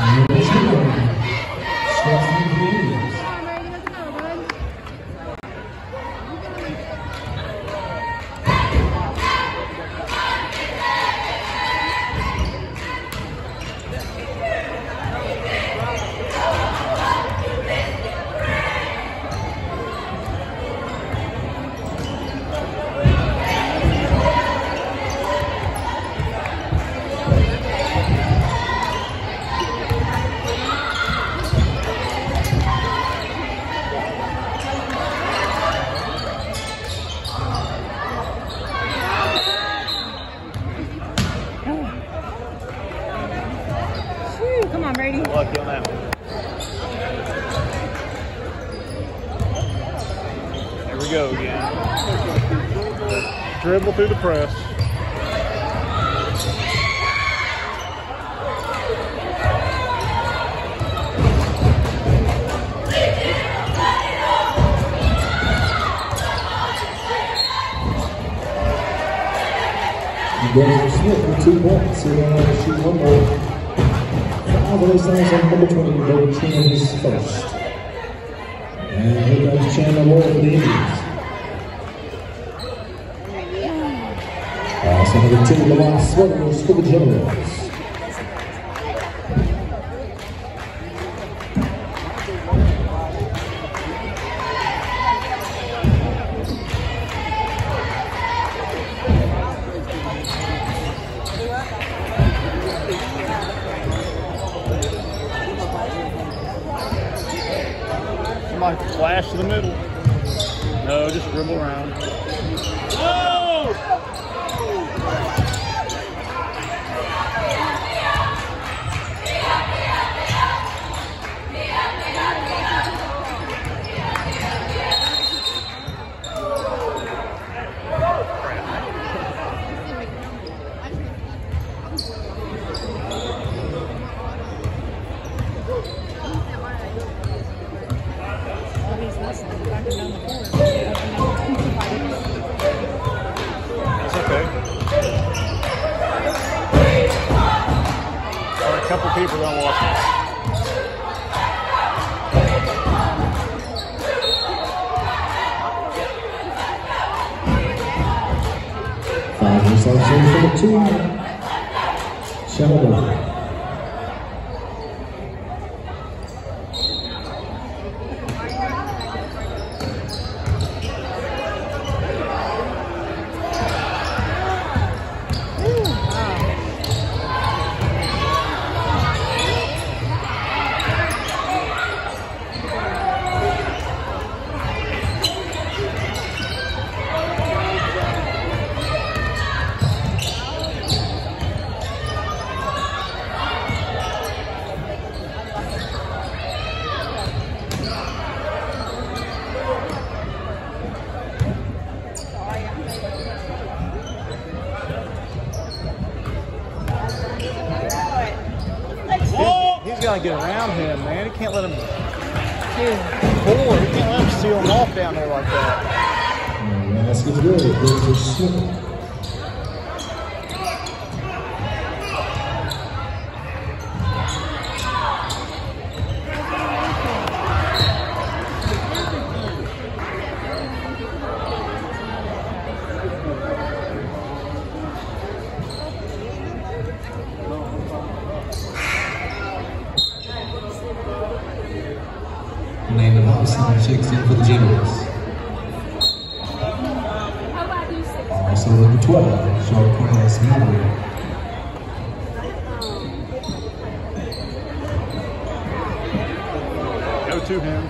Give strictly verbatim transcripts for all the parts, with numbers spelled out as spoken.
Lucky on that one. There we go again. Dribble through the press. Dennis Smith with two points. He'll have to shoot one more. Five of those things on number twenty, David Chandler is first. And here comes Chandler Moore for the Indians. Also number two, Lamar Swivels for the Generals. Somebody flash to the middle. No, just dribble around. Oh! That's okay. A couple people don't watch this. Five minutes on for the two. Sheldon. He's got to get around him, man. He can't let him pull. He can't let him seal him off down there like that. And that's good. Good Smith. Name of house number sixteen for the Generals. Also number twelve, Sean Cornelius Henry. Go to him.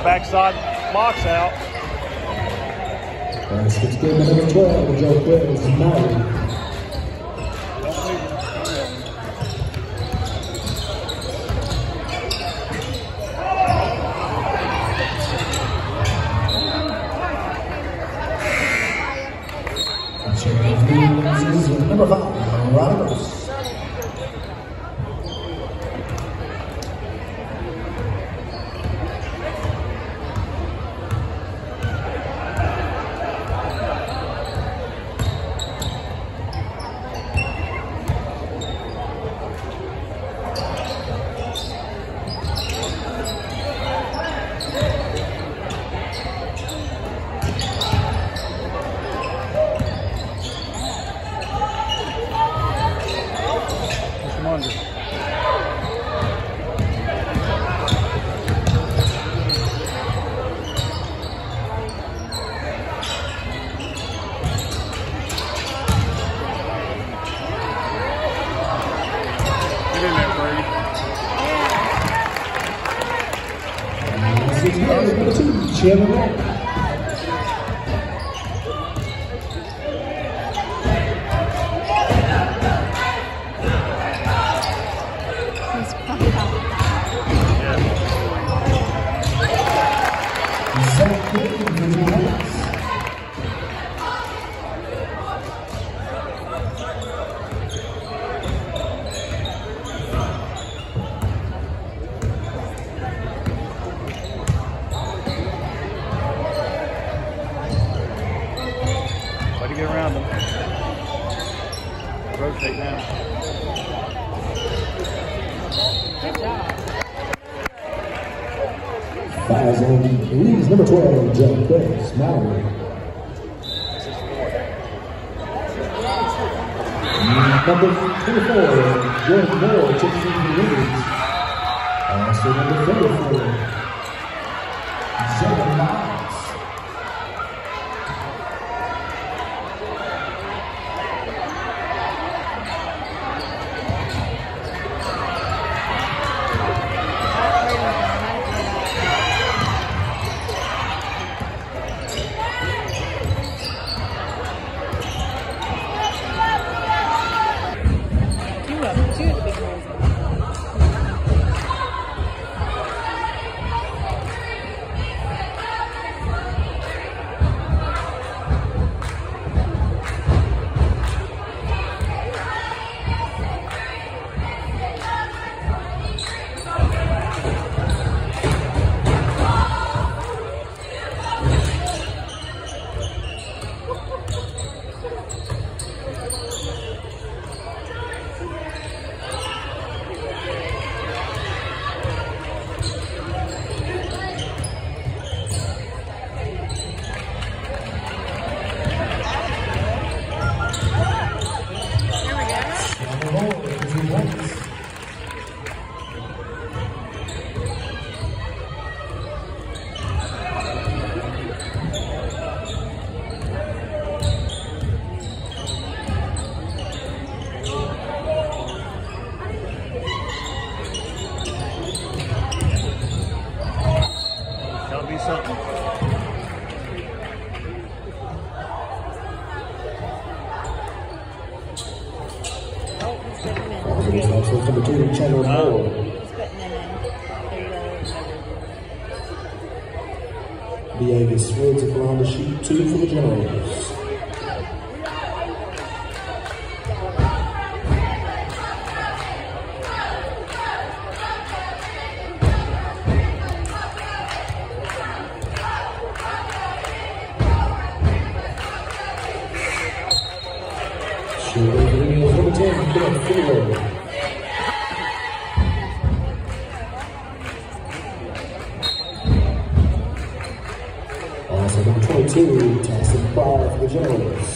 backside box out. Basket's good to number twelve, Joe Quiz, Mallory. Number five, Rodgers. Chevrolet. Around them. Rotate down. Good job. Fouls on Leeds, number twelve, Joe Quiz, Mallory. Number twenty-four, Jordan Moore, Tiffany Williams. Also number thirty-four, Zayden Miles. Number two, Chandler Moore. Villegas Woods at line to shoot two for the Generals. Number ten, Ben Fuller. Also number twenty-two, Tyson Pryor for the Generals.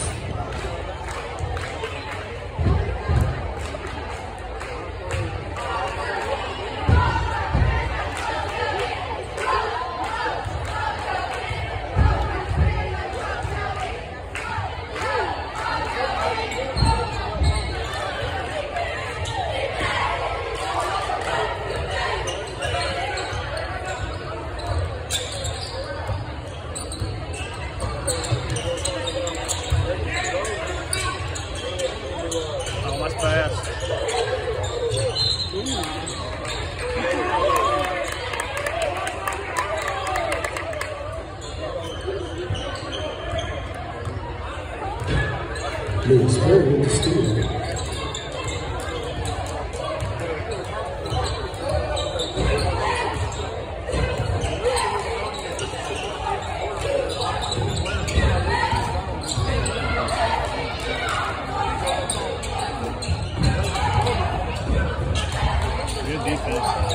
fast. Lewis Perry with the steal. Good defense.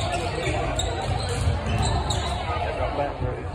Got back ready.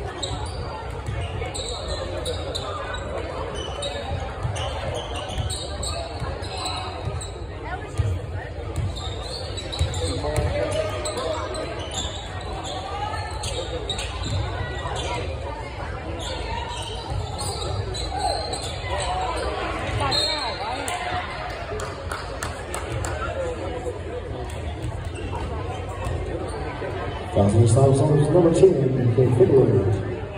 Thousand South Songs number ten for February.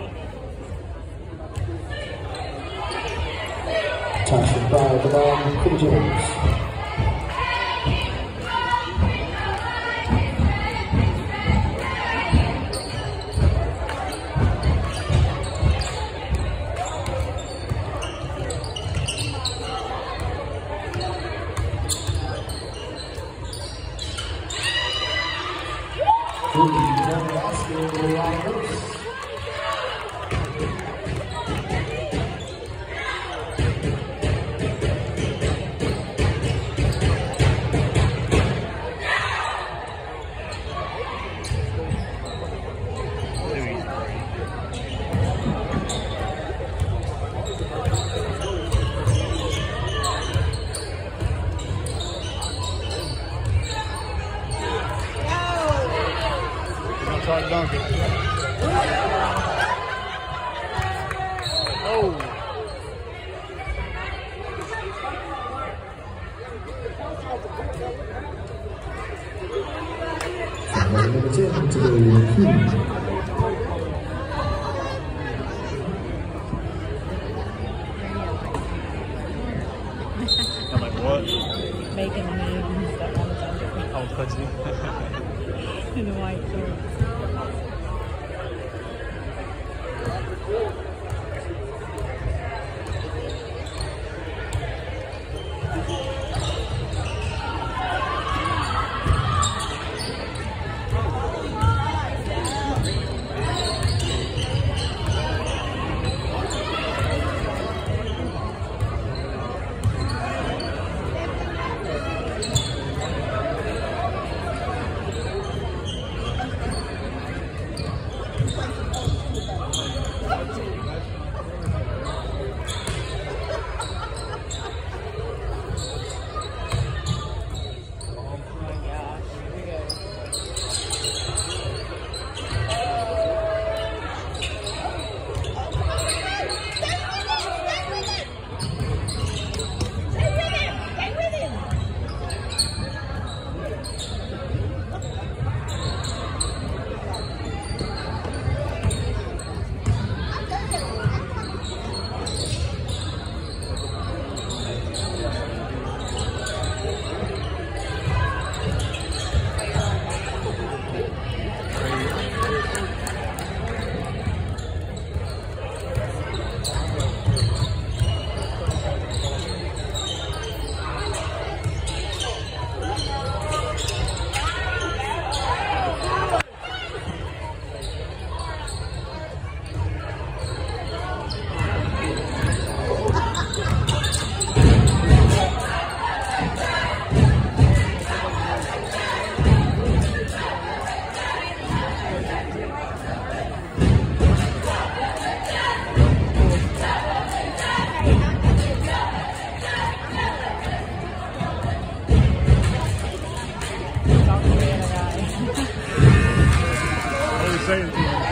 Tasha by the ball for the Jones. Try to dunk it. Oh. Number ten today, Q. I'm like, what? Making memes that want to Oh, putty. in the white shorts. Saying to you.